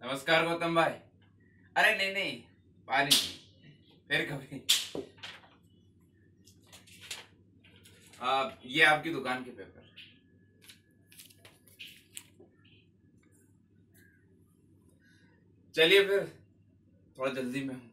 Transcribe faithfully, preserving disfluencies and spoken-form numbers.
नमस्कार गौतम भाई। अरे नहीं नहीं, पानी नहीं, फिर कभी। आ, ये आपकी दुकान के पेपर। चलिए फिर, थोड़ा जल्दी में हूँ।